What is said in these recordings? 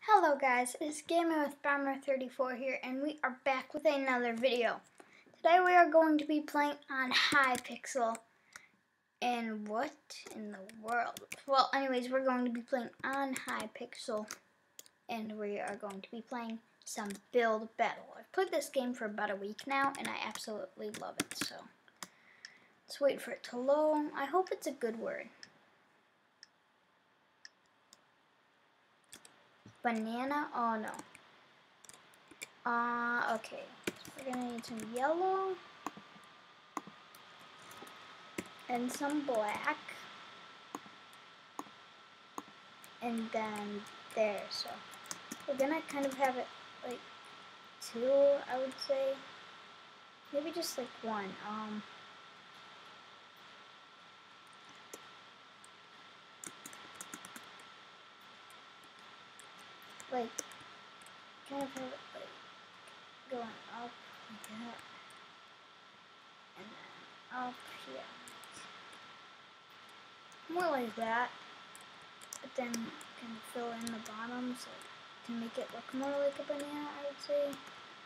Hello guys, it's Gaming with Bomber34 here, and we are back with another video. Today we are going to be playing on Hypixel. And what in the world? Well, anyways, we're going to be playing on Hypixel, and we are going to be playing some Build Battle. I've played this game for about a week now, and I absolutely love it, so let's wait for it to load. I hope it's a good word. Banana? Oh no. Okay. So we're gonna need some yellow and some black, and then there. So we're gonna kind of have it like two, I would say. Maybe just like one. Like kind of have it like going up like that, and then up here. More like that, but then kind of fill in the bottoms to make it look more like a banana, I would say.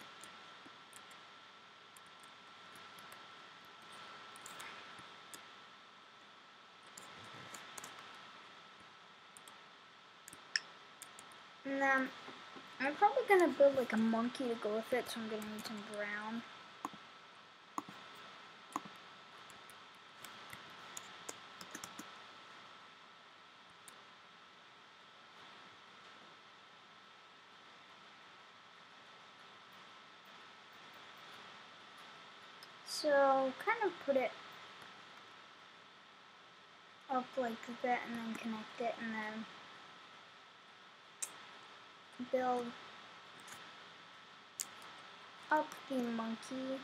And then I'm probably gonna build like a monkey to go with it, so I'm gonna need some brown. So kind of put it up like that, and then connect it, and then build up the monkey,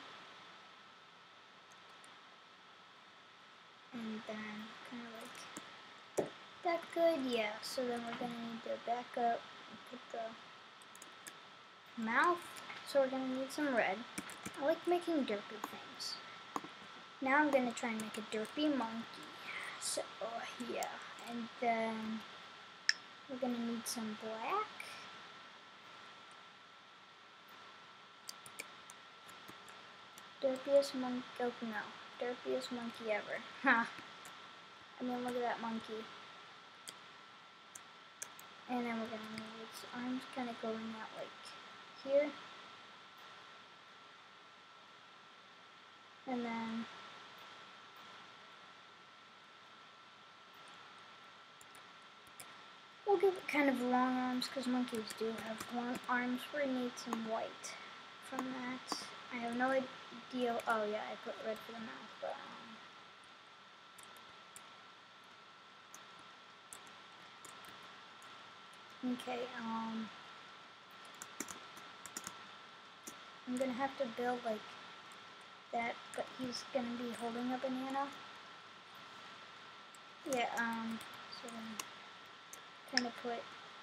and then kind of like that. Good, yeah. So then we're gonna need to back up and put the mouth. So we're gonna need some red. I like making derpy things. Now I'm gonna try and make a derpy monkey. So yeah, and then we're gonna need some black. Derpiest monkey, oh no, derpiest monkey ever. Huh. I mean, look at that monkey. And then we're gonna move its arms kind of going out like here. And then we'll give it kind of long arms, because monkeys do have long arms. We need some white from that. I have no idea. Oh yeah, I put red for the mouth, but okay, I'm gonna have to build like that, but he's gonna be holding a banana. Yeah, so then kind of put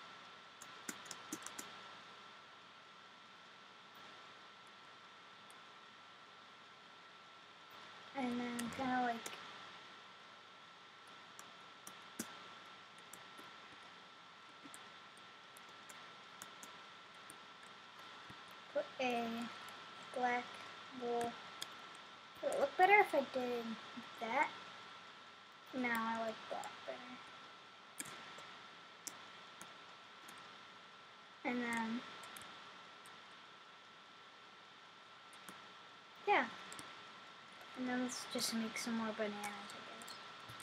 and then kind of like put a black wool. Would it look better if I did that? No, I like that better. And then, yeah. And then let's just make some more bananas, I guess.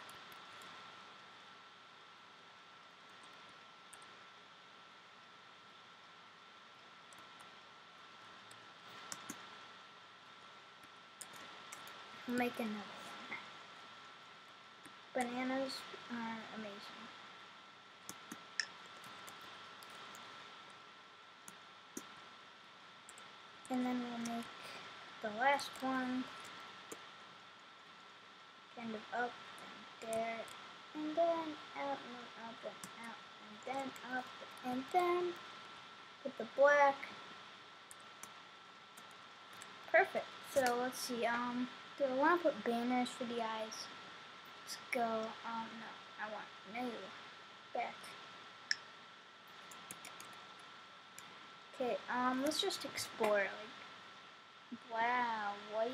Make another one. Bananas are amazing. And then we'll make the last one kind of up and there, and then out and up and out, and then up, and then put the black. Perfect. So let's see, do I want to put banners for the eyes? Let's go, no, I want new, back. Okay, let's just explore. Like, wow, white.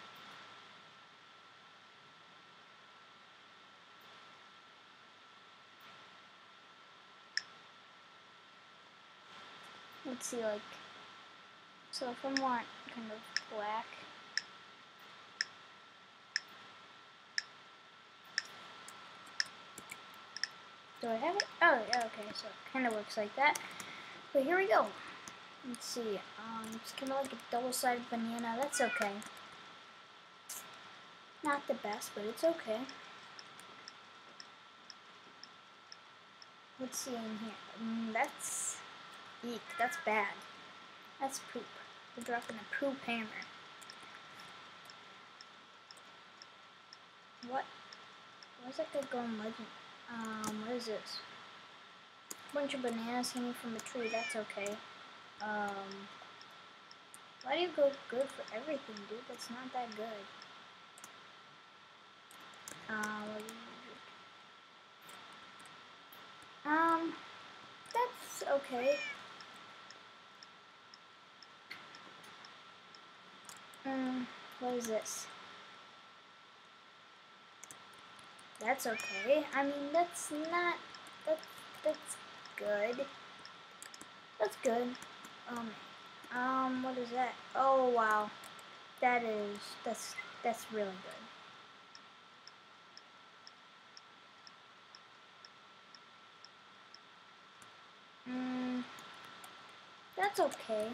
Let's see, like, so if I want kind of black. Do I have it? Oh, yeah, okay, so it kind of looks like that. But here we go. Let's see, it's kind of like a double-sided banana. That's okay. Not the best, but it's okay. Let's see in here. That's eek. That's bad. That's poop. We're dropping a poop hammer. What? Why's that guy going legend? What is this? Bunch of bananas hanging from a tree. That's okay. Why do you go good for everything, dude? That's not that good. That's okay. What is this? That's okay. I mean, that's not, that's good. That's good. What is that? Oh, wow. That's really good. That's okay.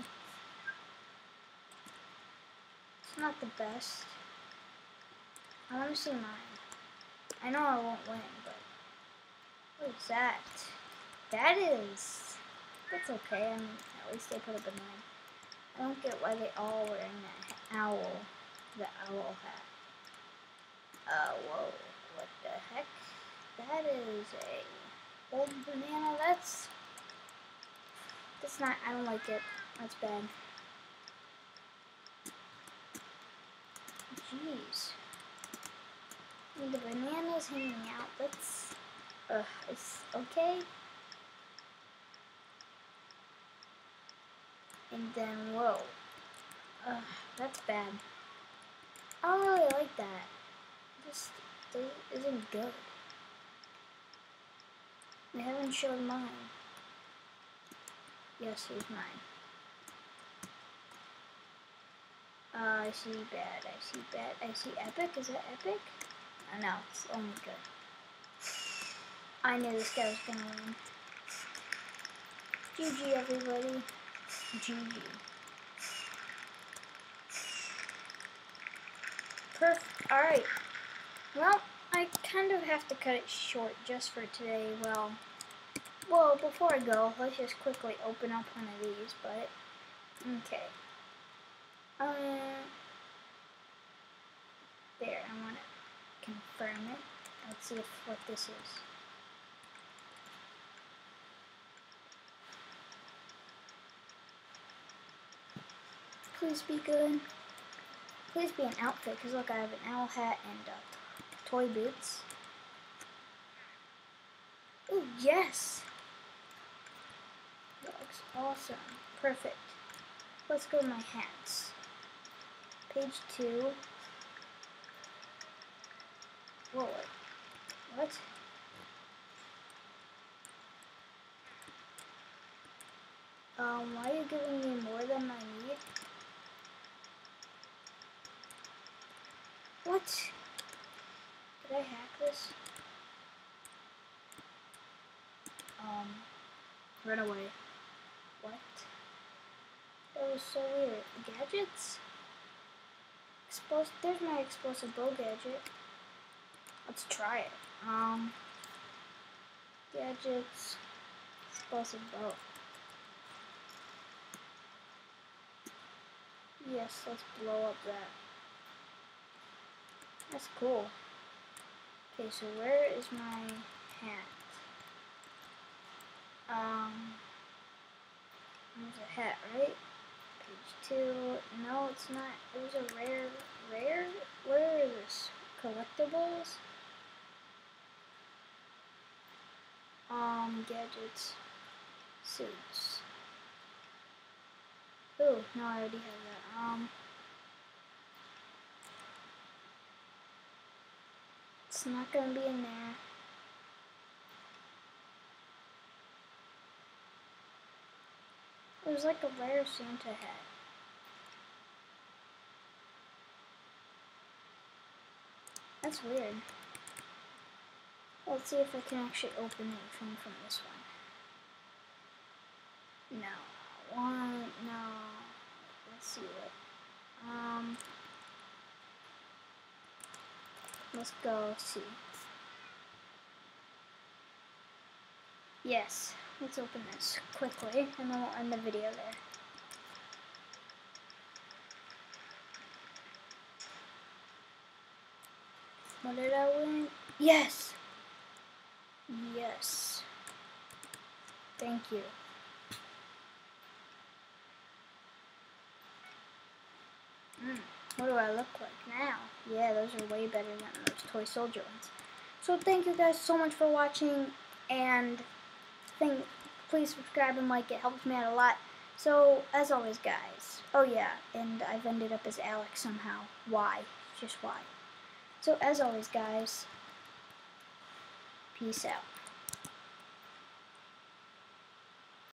It's not the best. I want to see mine. I know I won't win, but what is that? That's okay. I mean, at least they put a banana. I don't get why they all wearing that the owl hat. Whoa, what the heck? That is a old banana. That's not, I don't like it. That's bad. Jeez. I mean, the banana's hanging out. That's, it's okay. And then, whoa. That's bad. I don't really like that. This isn't good. They haven't shown mine. Yes, here's mine. I see bad, I see bad, I see epic. Is that epic? Oh, no, it's only good. I knew this guy was gonna win. GG, everybody. GG. Perfect. Alright. Well, I kind of have to cut it short just for today. Well, before I go, let's just quickly open up one of these, but, okay. There, I want to confirm it. Let's see what this is. Please be good. Please be an outfit, because look, I have an owl hat and toy boots. Oh, yes! That looks awesome. Perfect. Let's go to my hats. Page 2. Whoa, what? Why are you giving me more than I need? What? Did I hack this? Run away. What? That was so weird. Gadgets? There's my explosive bow gadget. Let's try it. Gadgets. Explosive bow. Yes, let's blow up that. That's cool. Okay, so where is my hat? There's a hat, right? Page 2. No, it's not. It was a rare? Where is this? Collectibles? Gadgets. Suits. Oh, no, I already have that. It's not gonna be in there. It was like a rare Santa hat. That's weird. Let's see if I can actually open anything from this one. No. No. Let's see what. Let's go see. Yes. Let's open this quickly, and then we'll end the video there. What did I win? Yes! Yes. Thank you. What do I look like now? Yeah, those are way better than those Toy Soldier ones. So thank you guys so much for watching, and please subscribe and like, it helps me out a lot. So, as always guys, oh yeah, and I've ended up as Alex somehow. Why? Just why? So as always guys, peace out.